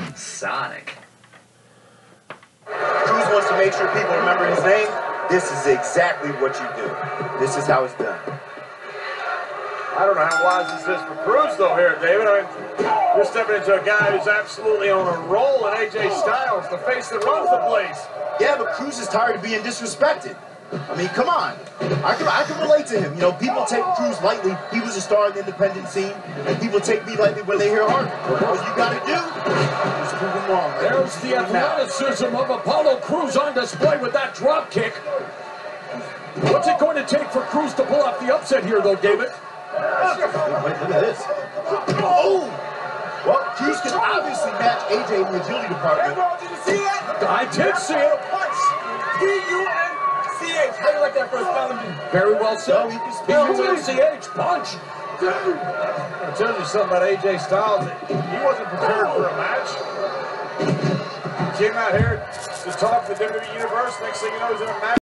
Sonic. Cruz wants to make sure people remember his name. This is exactly what you do. This is how it's done. I don't know how wise this is for Cruz, though, here, David. I mean, you're stepping into a guy who's absolutely on a roll in AJ Styles, the face that runs the place. Yeah, but Cruz is tired of being disrespected. I mean, come on. I can relate to him. You know, people take Cruz lightly. He was a star in the independent scene, and people take me lightly when they hear Harvey. What you got to do is prove them wrong. Right? There's the athleticism of Apollo Cruz on display with that drop kick. What's it going to take for Cruz to pull off the upset here, though, David? Wait, look at this. Oh! Well, Cruz can obviously match AJ in the agility department. Did you see that? I did see it. Punch. P-U-N-C-H. How do you like that for a spelling bee? Very well said. So he can spell P-U-N-C-H, punch. It tells you something about AJ Styles. He wasn't prepared for a match. He came out here to talk to the WWE Universe. Next thing you know, he's in a match.